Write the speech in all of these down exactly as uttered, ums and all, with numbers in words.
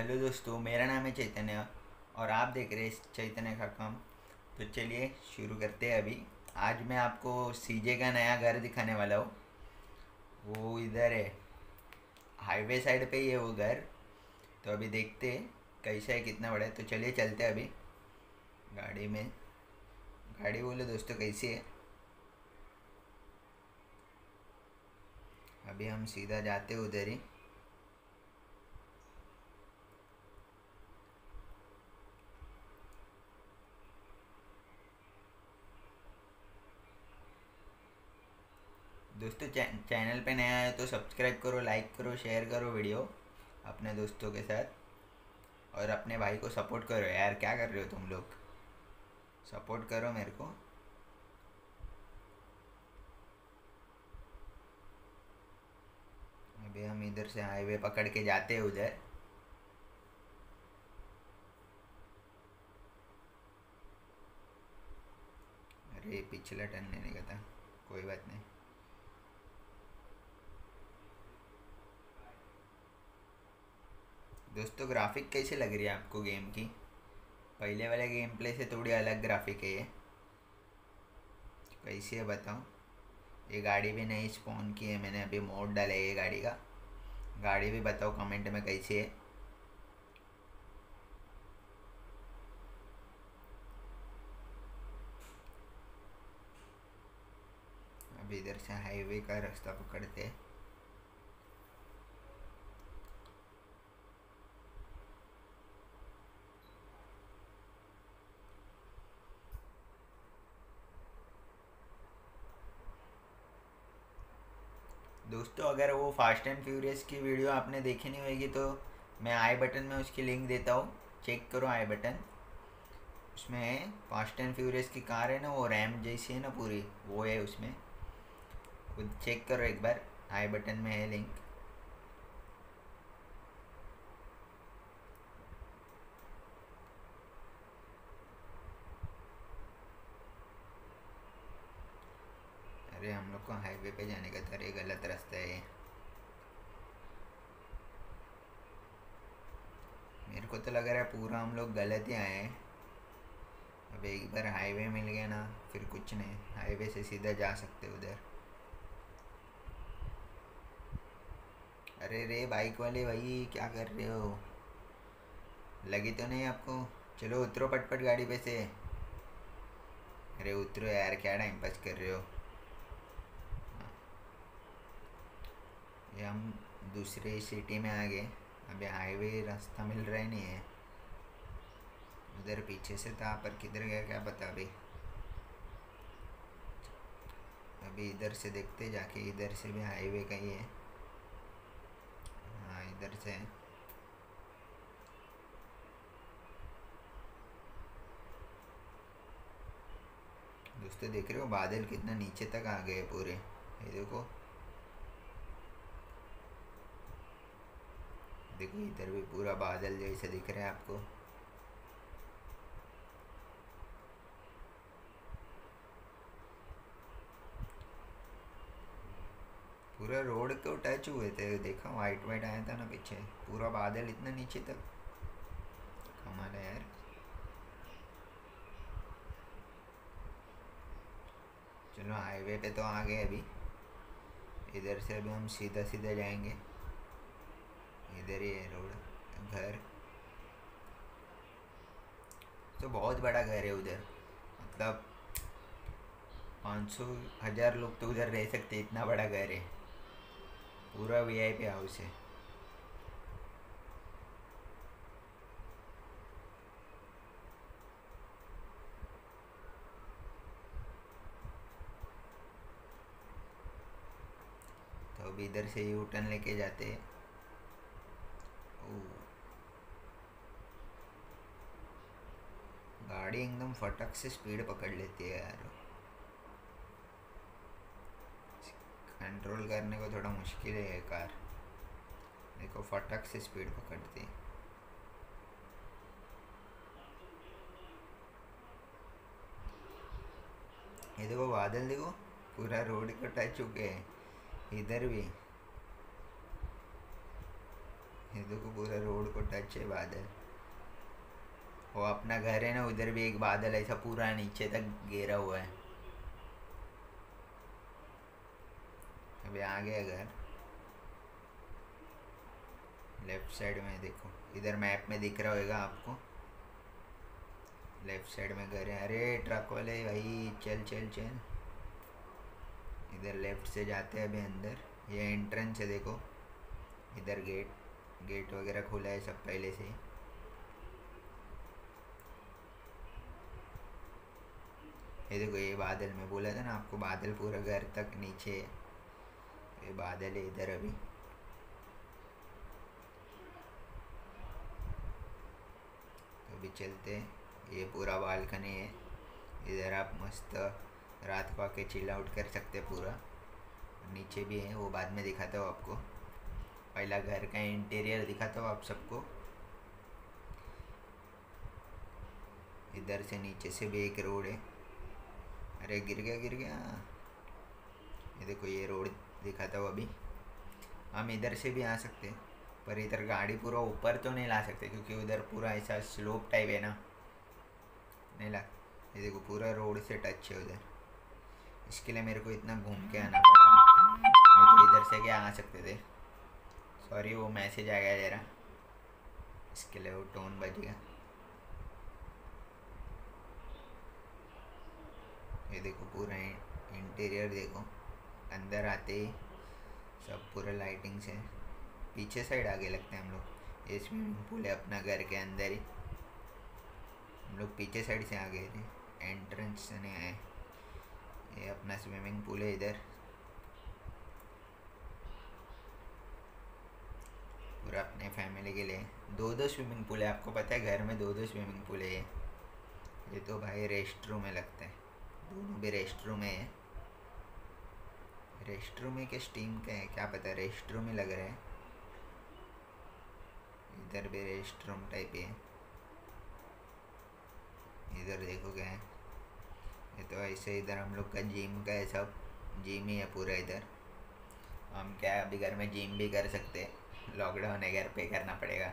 Hello दोस्तों, मेरा नाम है चैतन्य और आप देख रहे हैं चैतन्य का काम। तो चलिए शुरू करते हैं अभी। आज मैं आपको सीजे का नया घर दिखाने वाला हूँ। वो इधर है, हाईवे साइड पे ही है वो घर। तो अभी देखते हैं कैसा है, कितना बड़ा है। तो चलिए चलते हैं अभी गाड़ी में। गाड़ी बोलो दोस्तों कैसी है। अभी हम सीधा जाते हैं उधर ही। दोस्तों चै, चैनल पे नया है तो सब्सक्राइब करो, लाइक करो, शेयर करो वीडियो अपने दोस्तों के साथ। और अपने भाई को सपोर्ट करो यार, क्या कर रहे हो तुम लोग, सपोर्ट करो मेरे को। अभी हम इधर से हाईवे पकड़ के जाते हैं उधर। अरे पिछला टर्न लेने का था, कोई बात नहीं। दोस्तों ग्राफिक कैसे लग रही है आपको गेम की। पहले वाले गेम प्ले से थोड़ी अलग ग्राफिक है ये, कैसी है बताओ। ये गाड़ी भी नई स्पॉन की है मैंने, अभी मोड डाला है ये गाड़ी का। गाड़ी भी बताओ कमेंट में कैसी है। अभी इधर से हाईवे का रास्ता पकड़ते हैं। दोस्तों अगर वो फास्ट एंड फ्यूरियस की वीडियो आपने देखी नहीं होगी तो मैं आई बटन में उसकी लिंक देता हूँ, चेक करो आई बटन। उसमें फास्ट एंड फ्यूरियस की कार है ना, वो रैम जैसी है ना पूरी, वो है उसमें। खुद चेक करो एक बार, आई बटन में है लिंक। अरे हम लोग को हाईवे पे जाने का था, अरे गलत रास्ता है ये। मेरे को तो लग रहा है पूरा हम लोग गलत ही आए हैं। अब एक बार हाईवे मिल गया ना, फिर कुछ नहीं, हाईवे से सीधा जा सकते उधर। अरे रे बाइक वाले भाई, क्या कर रहे हो, लगी तो नहीं आपको। चलो उतरो पटपट गाड़ी पे से। अरे उतरो यार, क्या टाइम पास कर रहे हो। ये हम दूसरे सिटी में आ गए। अभी हाईवे रास्ता मिल रहा ही नहीं है। उधर पीछे से था पर किधर गया क्या पता। अभी अभी इधर से देखते जाके, इधर से भी हाईवे का ही है। हाँ इधर से। दोस्तों देख रहे हो बादल कितना नीचे तक आ गए पूरे, ये देखो। देखो इधर भी पूरा बादल जैसे दिख रहा है आपको। पूरा रोड को टच हुए थे, देखा वाइट वाइट आया था ना पीछे, पूरा बादल इतना नीचे तक। कमाल है यार। चलो हाईवे पे तो आ गए अभी। इधर से अभी हम सीधा सीधा जाएंगे, इधर ही है रोड, घर। तो बहुत बड़ा घर है उधर, मतलब पाँच सौ हज़ार लोग तो उधर रह सकते, इतना बड़ा घर है। पूरा वीआईपी हाउस है। तो अभी इधर से यू टर्न लेके जाते हैं। गाड़ी एकदम फटक से स्पीड पकड़ लेती है यार, कंट्रोल करने को थोड़ा मुश्किल है ये कार। देखो फटक से स्पीड पकड़ती है। ये देखो बादल, देखो पूरा रोड को टच चुके हैं इधर भी। ये देखो पूरा रोड को टच है बादल। वो अपना घर है ना, उधर भी एक बादल ऐसा पूरा नीचे तक घेरा हुआ है। अभी आ गया घर। लेफ्ट साइड में देखो, इधर मैप में दिख रहा होगा आपको। लेफ्ट साइड में घर है। अरे ट्रक वाले भाई, चल चल चल। इधर लेफ्ट से जाते हैं अभी अंदर। ये एंट्रेंस है देखो। इधर गेट गेट वगैरह खुला है सब पहले से। ये देखो, ये बादल मैं बोला था ना आपको, बादल पूरा घर तक नीचे है। ये बादल है इधर अभी। तो अभी चलते हैं। ये पूरा बालकनी है। इधर आप मस्त रात को आके चिल आउट कर सकते हैं पूरा। नीचे भी है, वो बाद में दिखाता हूँ आपको। पहला घर का इंटीरियर दिखाता हूँ आप सबको। इधर से नीचे से भी एक रोड है। अरे गिर गया गिर गया। ये देखो, ये रोड दिखाता हूँ अभी। हम इधर से भी आ सकते हैं, पर इधर गाड़ी पूरा ऊपर तो नहीं ला सकते क्योंकि उधर पूरा ऐसा स्लोप टाइप है ना, नहीं ला। ये देखो पूरा रोड से टच है उधर। इसके लिए मेरे को इतना घूम के आना पड़ा, नहीं तो इधर से क्या आ सकते थे। सॉरी, वो मैसेज आ गया जरा, इसके लिए वो टोन बज गया। ये देखो पूरा इंटीरियर देखो। अंदर आते ही सब पूरा लाइटिंग से। पीछे साइड आगे लगते हैं हम लोग। ये स्विमिंग पूल है अपना घर के अंदर ही। हम लोग पीछे साइड से आ गए थे, एंट्रेंस से नहीं आए। ये अपना स्विमिंग पूल है इधर। पूरा अपने फैमिली के लिए। दो दो स्विमिंग पूल है, आपको पता है घर में दो दो स्विमिंग पूल है। ये तो भाई रेस्ट रूम है लगता है, दोनों भी रेस्ट रूम है। रेस्ट रूम है कि स्टीम का है क्या पता, रेस्ट रूम ही लग रहा है। इधर भी रेस्ट रूम टाइप है। इधर देखो क्या है, ये तो ऐसे इधर हम लोग का जिम का है, सब जिम ही है पूरा इधर। हम क्या है, अभी घर में जिम भी कर सकते हैं। लॉकडाउन है, घर पे करना पड़ेगा।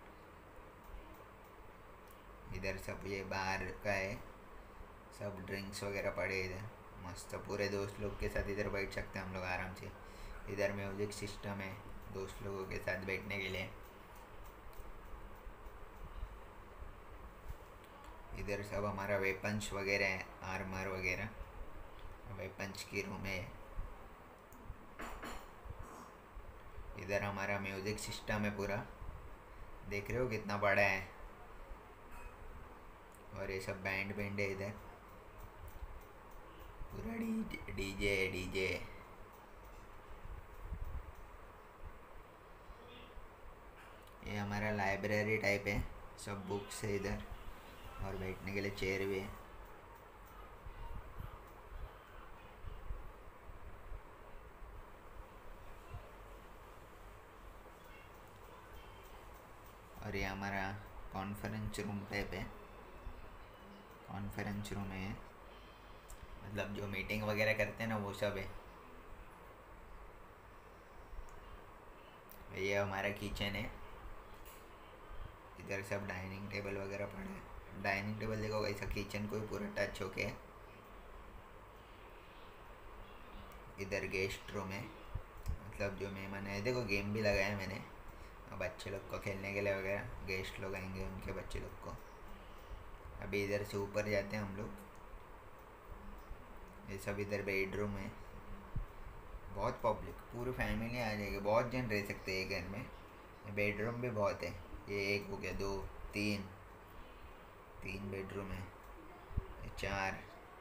इधर सब ये बाहर का है, सब ड्रिंक्स वगैरह पड़े इधर। मस्त पूरे दोस्त लोग के साथ इधर बैठ सकते हैं हम लोग आराम से। इधर म्यूजिक सिस्टम है दोस्त लोगों के साथ बैठने के लिए। इधर सब हमारा वेपन्स वगैरह है, आर्मर वगैरह। वेपन्स की रूम है। इधर हमारा म्यूजिक सिस्टम है पूरा, देख रहे हो कितना बड़ा है। और ये सब बैंड बैंड है इधर पूरा। D DJ DJ. ये हमारा लाइब्रेरी टाइप है, सब बुक्स है इधर, और बैठने के लिए चेयर भी है। और ये हमारा कॉन्फ्रेंस रूम टाइप है। कॉन्फ्रेंस रूम है, मतलब जो मीटिंग वगैरह करते हैं ना वो सब है। ये हमारा किचन है। इधर सब डाइनिंग टेबल वगैरह पड़े हैं। डाइनिंग टेबल देखो ऐसा किचन को पूरा टच होके। इधर गेस्ट रूम है, मतलब जो मेहमान है। देखो गेम भी लगाया मैंने बच्चे लोग को खेलने के लिए वगैरह। गेस्ट लोग आएंगे उनके बच्चे लोग को। अभी इधर से ऊपर जाते हैं हम लोग। ये सब इधर बेडरूम है। बहुत पब्लिक, पूरी फैमिली आ जाएगी, बहुत जन रह सकते हैं घर में। बेडरूम भी बहुत है। ये एक हो गया, दो, तीन तीन बेडरूम है। ये चार।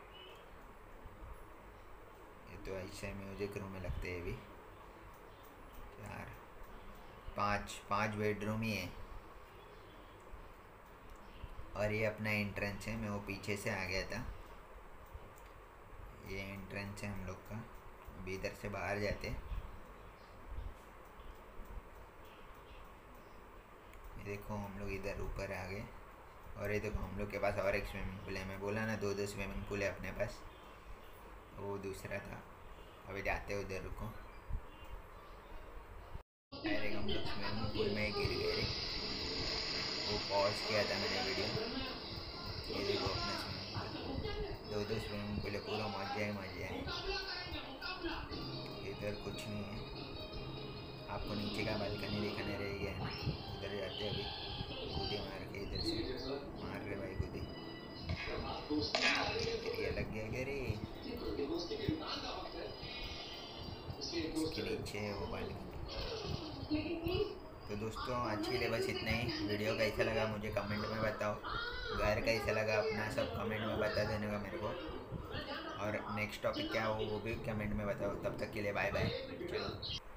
ये तो ऐसे म्यूजिक रूम में लगते हैं। अभी चार पाँच पाँच बेडरूम ही है। और ये अपना एंट्रेंस है, मैं वो पीछे से आ गया था। ये एंट्रेंस है हम लोग का। अभी इधर से बाहर जाते। ये देखो हम लोग इधर ऊपर आ गए। और ये देखो हम लोग के पास और एक स्विमिंग पूल है। मैं बोला ना दो दो स्विमिंग पूल है अपने पास, वो दूसरा था। अभी जाते उधर, रुको। डायरेक्ट हम लोग स्विमिंग पूल में गिर गए रे। वो पॉज किया था मैंने वीडियो। ये देखो अपना स्विमिंग पूल, दो दो स्विमिंग पूल है, पूरा मजा ही मजा है। इधर कुछ नहीं है, आपको नीचे का बालकनी दिखाने रह गया है। उधर जाते अभी, कूदे मार के इधर से मार रहे भाई कूदे। ये लग गया क्या रे, उसके नीचे है वो बालकनी। तो दोस्तों आज के लिए बस इतना ही। वीडियो कैसा लगा मुझे कमेंट में बताओ, घर कैसा लगा अपना सब कमेंट में बता देने का मेरे को, और नेक्स्ट टॉपिक क्या हो वो भी कमेंट में बताओ। तब तक के लिए बाय बाय, चलो।